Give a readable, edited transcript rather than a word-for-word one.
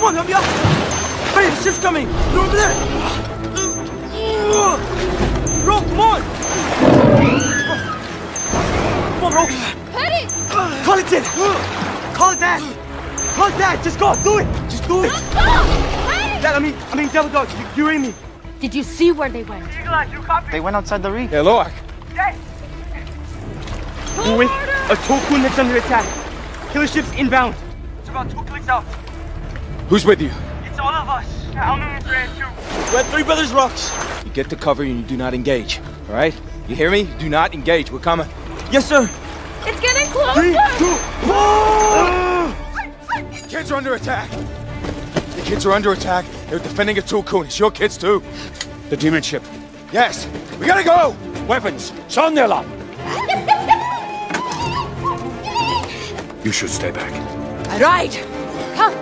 Come on, Nambia! Hey, the ship's coming! They're over there! Bro, come on! Come on, bro! Hurry! Call it in! Call it Dad! Call it Dad! Just go! Do it! Just do it! Don't go! Hurry! Dad, I mean, Devil Dog, you hear me? Did you see where they went? They went outside the reef. Hey, Loak. We win. A Tokun that's under attack. Killer ship's inbound. It's about 2 clicks out. Who's with you? It's all of us. Aonung is there too. We're at Three Brothers Rocks. You get to cover and you do not engage. All right? You hear me? Do not engage. We're coming. Yes, sir. It's getting closer! 3, 2, 1! Kids are under attack. The kids are under attack. They're defending a Tokun. It's your kids too. The demon ship. Yes. We gotta go. Weapons. Sonderla. You should stay back. Right! Come!